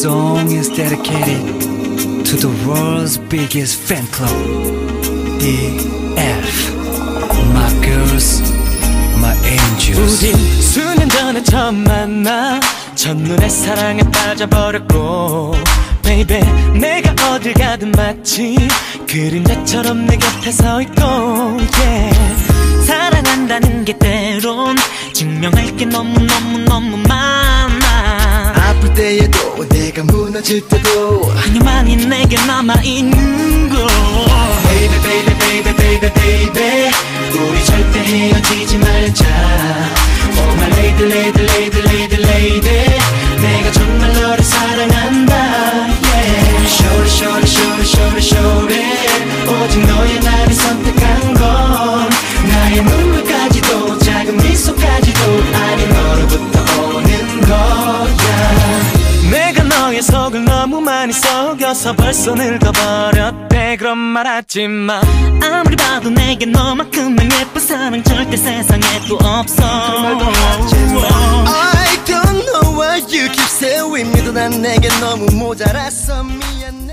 song is dedicated to the world's biggest fan club, EF. My girls, my angels. 우린 수년 전에 처음 만나 첫눈에 사랑에 빠져버렸고 Baby 내가 어딜 가든 마치 그림자처럼 내 곁에 서 있고 yeah. 사랑한다는 게 때론 증명할 게 너무너무너무 많아. 아플 때에도 내가 무너질 때도 그녀만이 내게 남아있는 걸 Baby baby baby baby baby 우리 절대 헤어지지 말자 Oh my lady lady lady lady lady 내가 정말 너를 사랑한다 yeah. Shorty shorty shorty shorty shorty 오직 너의 나를 선택한 건 나의 눈물까지도 작은 미소까지도 아니 너로부터 오는 거야. 내가 너의 속을 너무 많이 속여서 벌써 늙어버렸대. 그런 말 하지마. 아무리 봐도 내게 너만큼만 예쁜 사랑 절대 세상에도 없어. I don't know why you keep saying me 난 내게 너무 모자랐어 미안.